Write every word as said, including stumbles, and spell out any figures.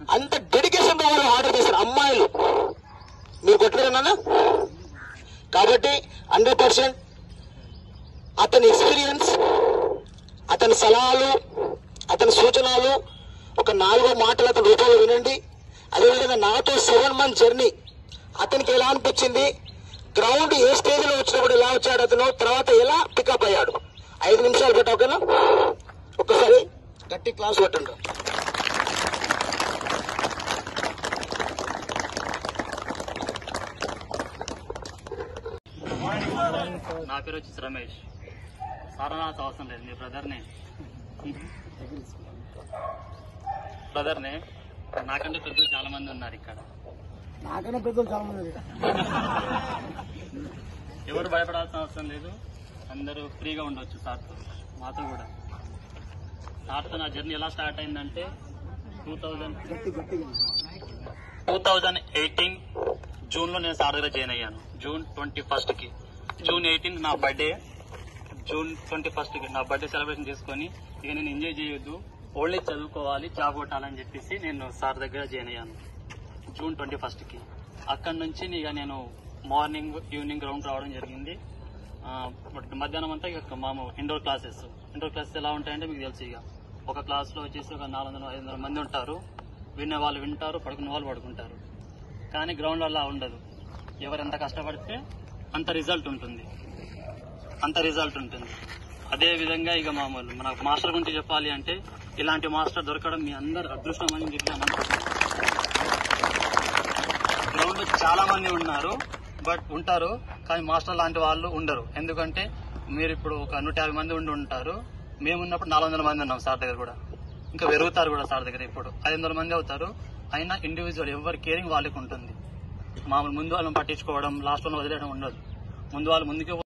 అంత డెడికేషన్ తో వాళ్ళు ఆర్డర్ చేశారు అమ్మాయిలు. మీరు కొట్టలేదన్నా. కాబట్టి హండ్రెడ్ పర్సెంట్ అతని ఎక్స్పీరియన్స్, అతని సలహాలు, అతని సూచనలు ఒక నాలుగో మాటలు అతని రూపంలో వినండి. అదేవిధంగా నాతో సెవెన్ మంత్ జర్నీ అతనికి ఎలా అనిపించింది, గ్రౌండ్ ఏ స్టేజ్ లో వచ్చినప్పుడు ఎలా వచ్చాడు అతను, తర్వాత ఎలా పికప్ అయ్యాడు. ఐదు నిమిషాలు పెట్టా ఓకేనా. ఒక్కసారి గట్టి క్లాస్ కొట్టండి. నా పేరు వచ్చేసి రమేష్. సారనాథ్ అవసరం లేదు, మీ బ్రదర్నే బ్రదర్నే నాకంటే పెద్దలు చాలా మంది ఉన్నారు ఇక్కడ. నాకన్నా పెద్దలు చాలా మంది. ఎవరు భయపడాల్సిన అవసరం లేదు, అందరూ ఫ్రీగా ఉండొచ్చు సార్తో, మాతో కూడా. సార్తో నా జర్నీ ఎలా స్టార్ట్ అయిందంటే two thousand two thousand eighteen June లో నేను సార్ దగ్గర జాయిన్ అయ్యాను. జూన్ ట్వంటీ ఫస్ట్ కి జూన్ ఎయిటీన్ నా బర్త్డే. జూన్ ట్వంటీ ఫస్ట్ కి నా బర్త్డే సెలబ్రేషన్ చేసుకుని ఇక నేను ఎంజాయ్ చేయొద్దు, ఓన్లీ చదువుకోవాలి, జాబ్ కొట్టాలని చెప్పేసి నేను సార్ దగ్గర జాయిన్ అయ్యాను జూన్ ట్వంటీ ఫస్ట్ కి. అక్కడి నుంచి ఇక నేను మార్నింగ్ ఈవినింగ్ గ్రౌండ్ రావడం జరిగింది. మధ్యాహ్నం అంతా ఇక మాము ఇండోర్ క్లాసెస్. ఇండోర్ క్లాసెస్ ఎలా ఉంటాయంటే మీకు తెలుసు, ఇక ఒక క్లాస్ లో వచ్చేసి ఒక నాలుగు వందల ఐదు వందల మంది ఉంటారు. వినే వాళ్ళు వింటారు, పడుకునే వాళ్ళు పడుకుంటారు. కానీ గ్రౌండ్ అలా ఉండదు. ఎవరెంత కష్టపడితే అంత రిజల్ట్ ఉంటుంది, అంత రిజల్ట్ ఉంటుంది. అదే విధంగా ఇక మామూలు మన మాస్టర్ గురించి చెప్పాలి అంటే ఇలాంటి మాస్టర్ దొరకడం మీ అందరు అదృష్టం అని చెప్పి అనుకుంటున్నాను. గ్రౌండ్ లో చాలా మంది ఉన్నారు, బట్ ఉంటారు కానీ మాస్టర్ లాంటి వాళ్ళు ఉండరు. ఎందుకంటే మీరు ఇప్పుడు ఒక నూట యాభై మంది ఉండి ఉంటారు, మేమున్నప్పుడు నాలుగు వందల మంది ఉన్నాం సార్ దగ్గర కూడా. ఇంకా పెరుగుతారు కూడా సార్ దగ్గర, ఇప్పుడు ఐదు వందల మంది అవుతారు. అయినా ఇండివిజువల్ ఎవరి కేరింగ్ వాళ్ళకి ఉంటుంది. మామూలు ముందు వాళ్ళని పట్టించుకోవడం, లాస్ట్ వాళ్ళని వదిలేయడం ఉండదు. ముందు వాళ్ళు ముందుకే